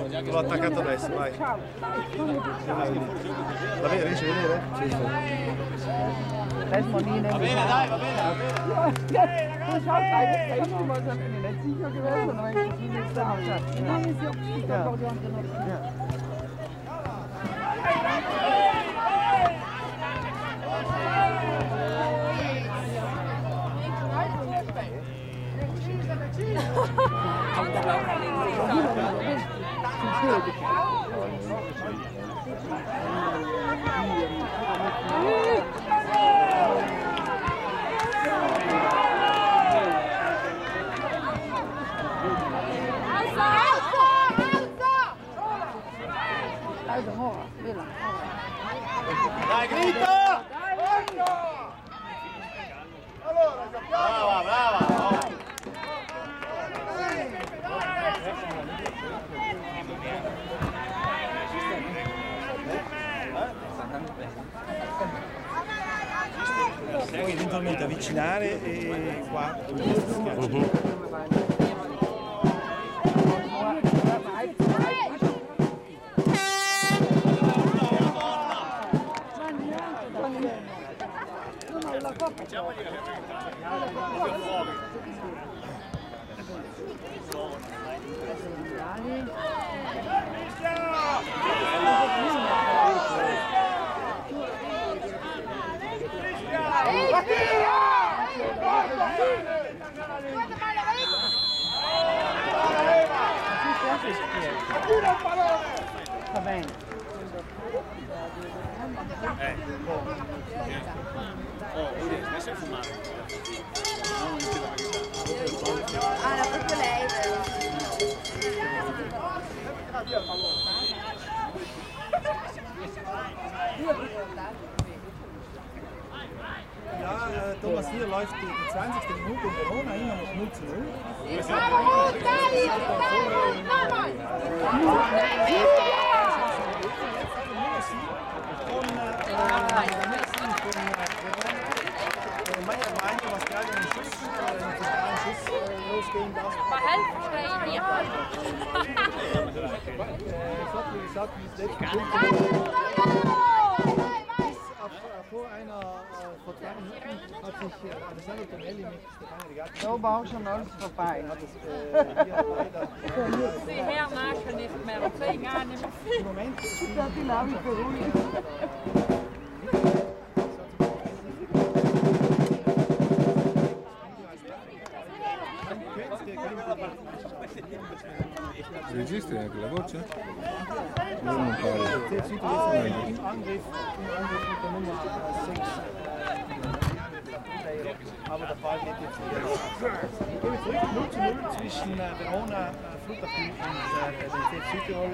L'ho attaccato adesso, vai. Va bene, riesci a vedere? Sì, sì. Va bene, dai, va bene. Dai, grita! Brava, brava! Poi eventualmente avvicinare e qua. Va bene. Smesso di fumare. Ah, era proprio lei. Ja, Thomas, hier läuft die 20. Minute in Verona, immer noch 0:0. Meiner was gerade einen Schuss, einen zentralen Schuss losgehen lassen. Maar helft verstehe ich nicht. Ich habe, wie gesagt, das letzte vor einer vor 2 Minuten hat sich Alessandro Tonelli mit Stefano Rigatti. Zo bouw schon alles vorbei. Hat das Die hermaken nicht mehr, 2 Jahre nicht mehr. im Moment Dat die nou weer beroeien. Esiste anche la voce? Im Angriff mit der Nummer 6. Aber der Ball geht jetzt wieder. Ich gebe zurück 0:0 zwischen Verona Flughafen und dem TF Südtirol.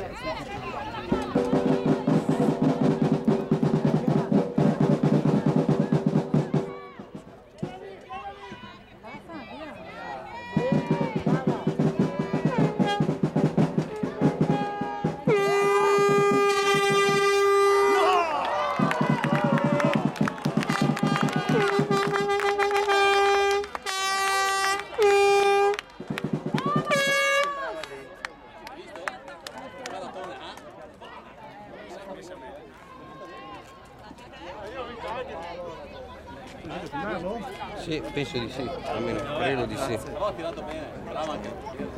Sì, penso di sì, almeno credo di sì. Però ha tirato bene, brava anche.